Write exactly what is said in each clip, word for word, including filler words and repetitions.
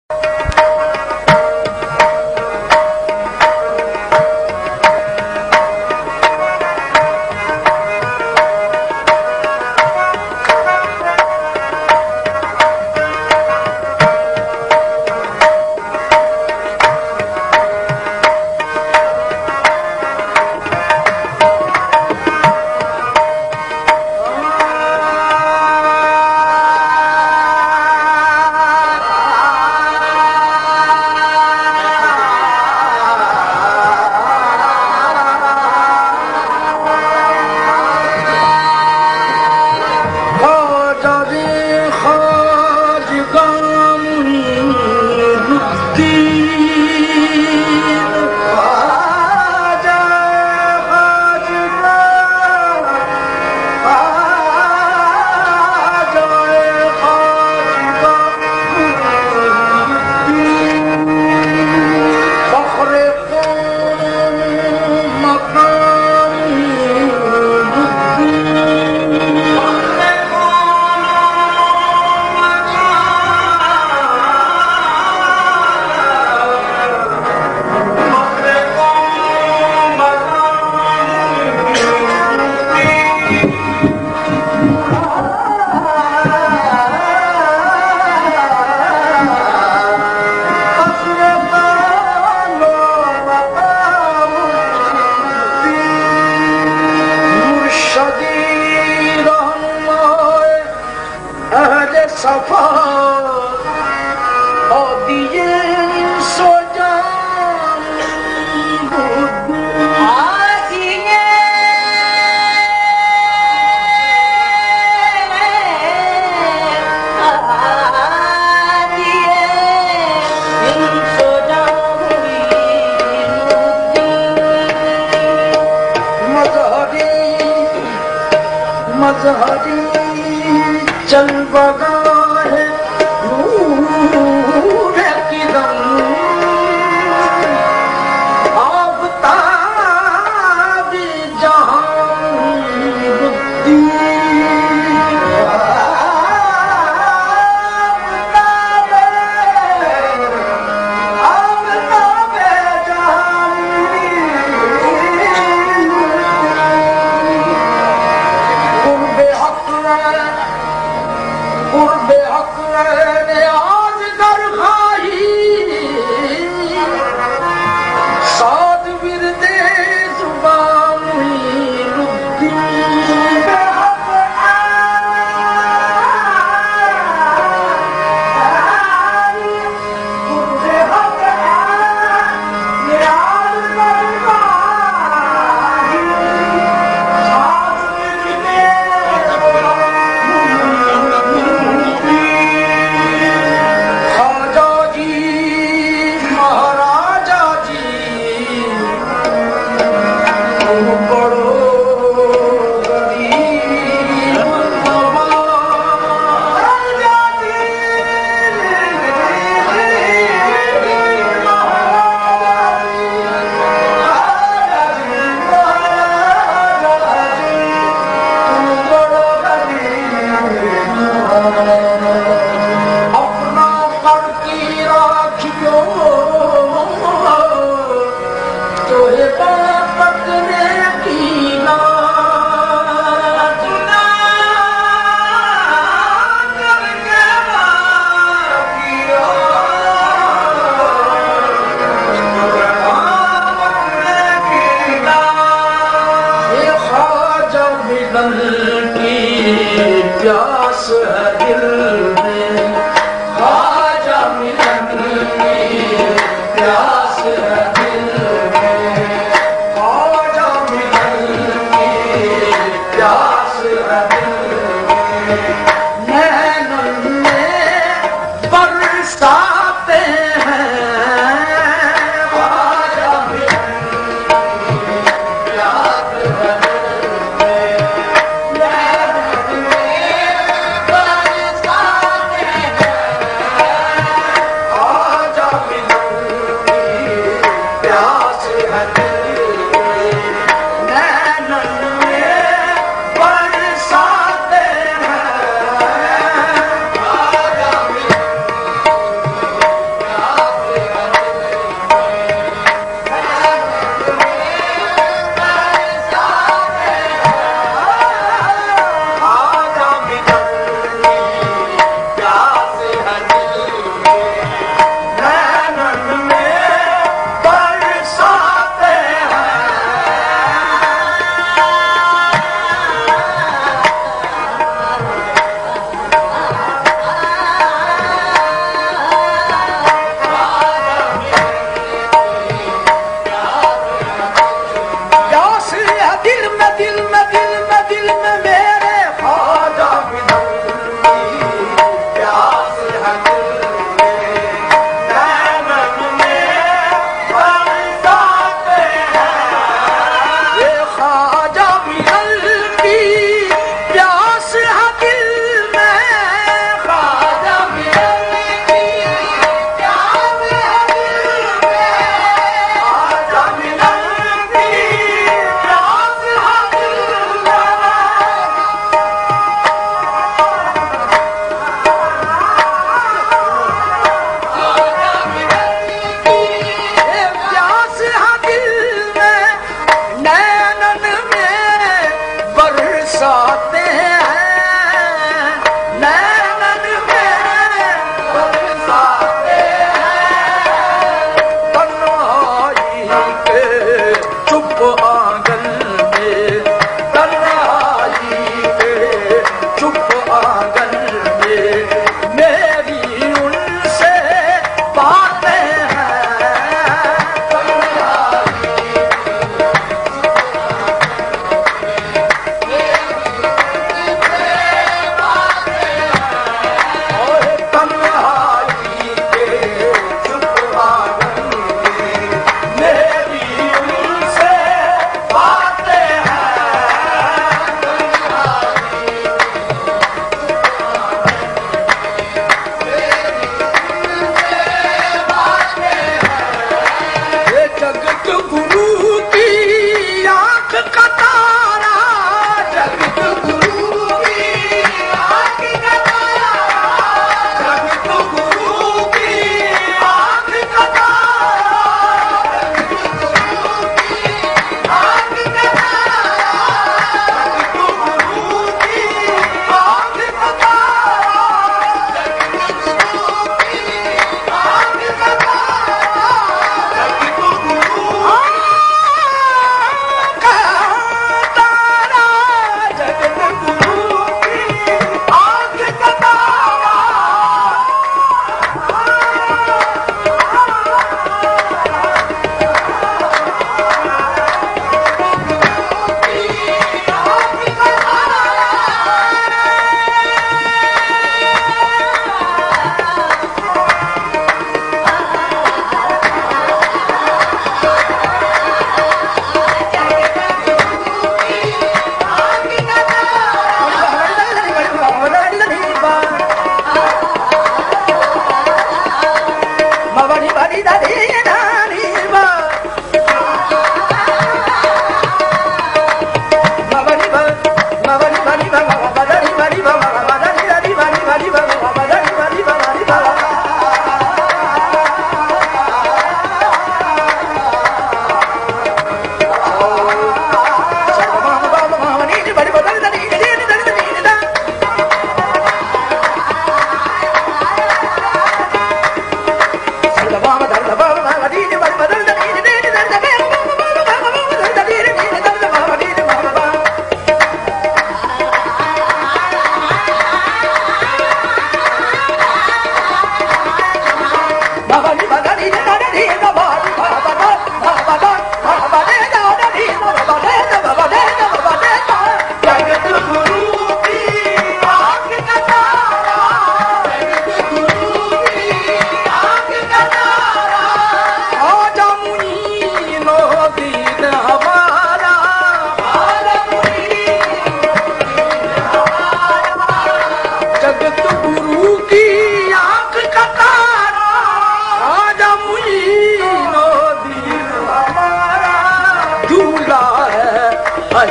चल बगा है नूर की दम आफताब जहां बुद्धि प्यास है दिल में ख्वाजा मिलन की प्यास है दिल में ख्वाजा मिलन की प्यास है दिल में नैनन में बरसाते हैं ख्वाजा मिलन की प्यास है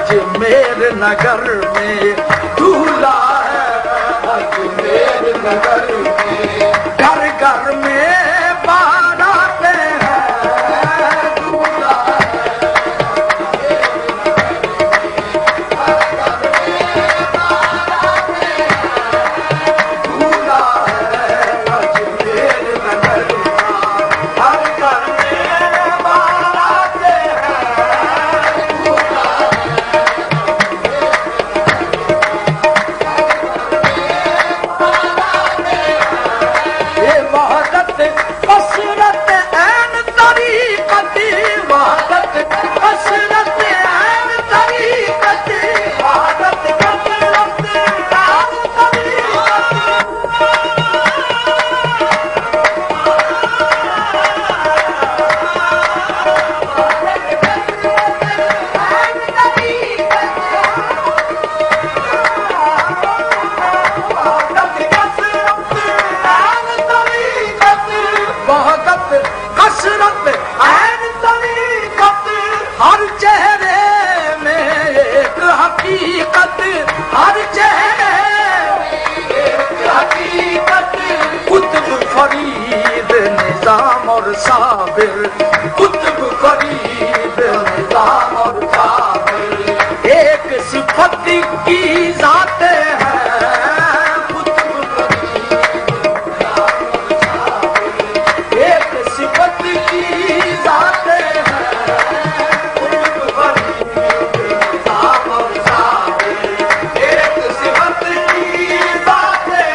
अजमेर नगर में दूल्हा है, अजमेर नगर में घर घर में बाराते हैं, दूल्हा है, दूल्हा है अजमेर नगर का, घर घर में बाराते हैं, दूल्हा ये वहदत कसरत ऐन तरीक़त, वहदत कसरत ऐन तरीक़त, वहदत कसरत ऐन वहदत कसरत ऐन तरीक़त, हर चेहरे में एक हकीकत, हर चेहरे में एक हकीकत, कुतुब फरीद निजाम और साबिर, कुतुब फरीद निजाम और साबिर, एक सिफत की जात है, कुतुब फरीद एक सिफत की जात है, कुतुब फरीद निजाम और साबिर, एक सिफत की जात है,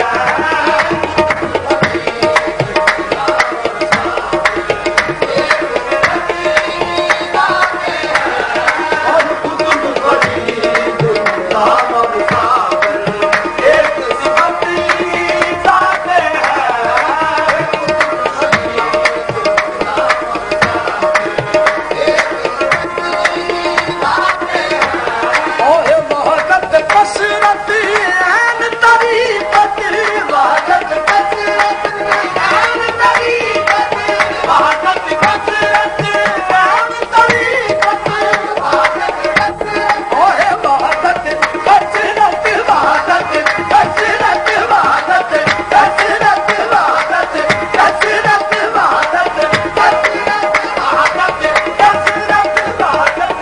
और कुतुब फरीद निजाम और साबिर, एक सिफत की जात है। और वहदत कसरत ऐन तरीक़त, वहदत कसरत ऐन तरीक़त, वहदत कसरत ऐन तरीक़त, वहदत कसरत, और वहदत कसरत, वहदत कसरत, वहदत कसरत, वहदत कसरत, वहदत कसरत, वहदत कसरत, वहदत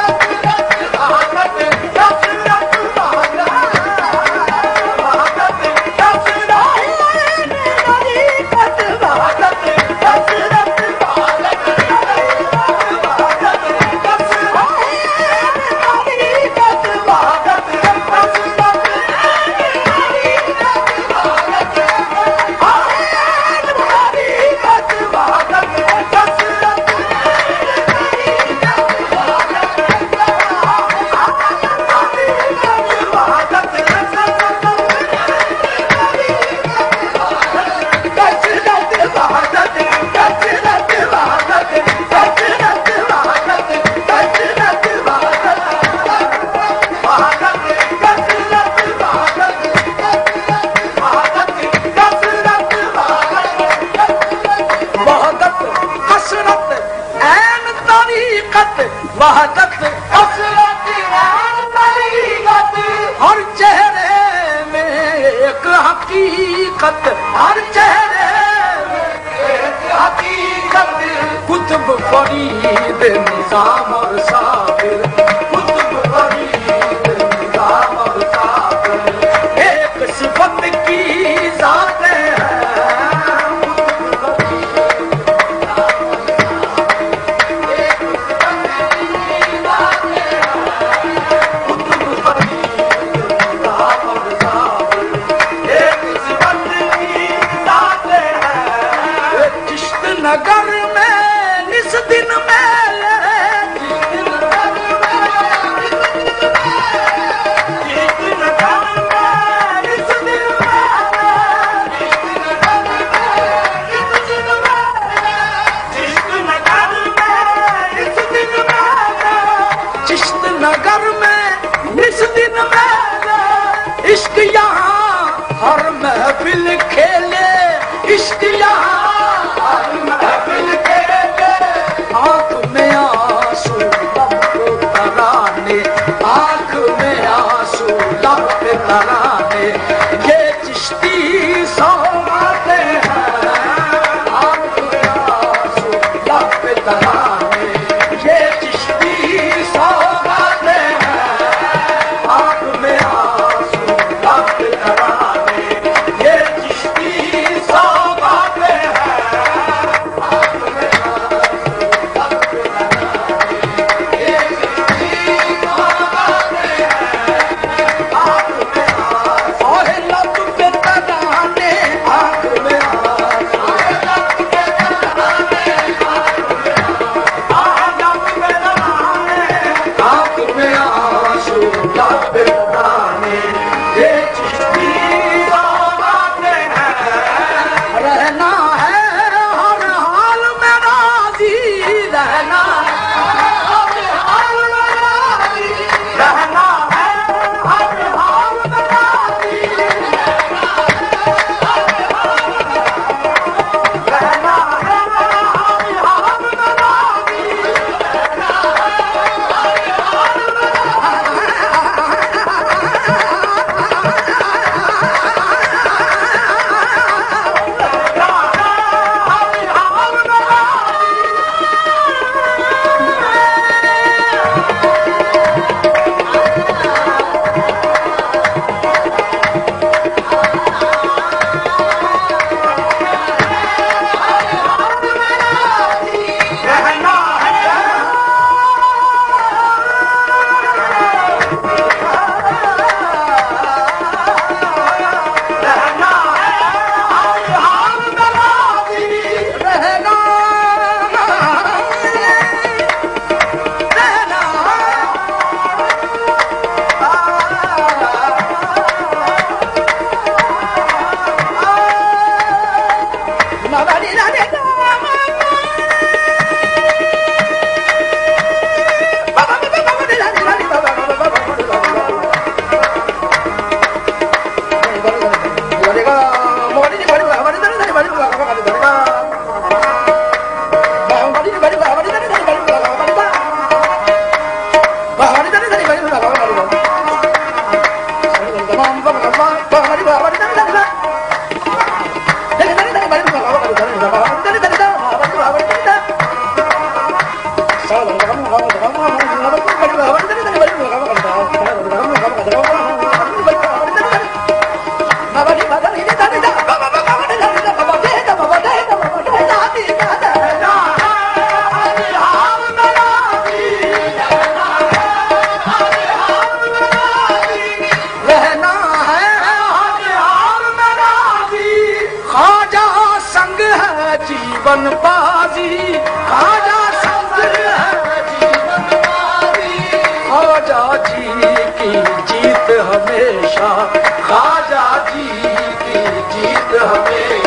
वहदत कसरत ऐन तरीक़त, हर चेहरे में एक हकीकत, हर चेहरे में एक हकीकत, कुतुब फरीद निजाम और साबिर, कुतुब फरीद निजाम और साबिर, एक सिफत की जात है, नगर में इस दिन में, जिस दिन नगर में जीवन बाजी खाजा संग है जीवन बाजी खाजा जी की जीत हमेशा खाजा जी की जीत हमेशा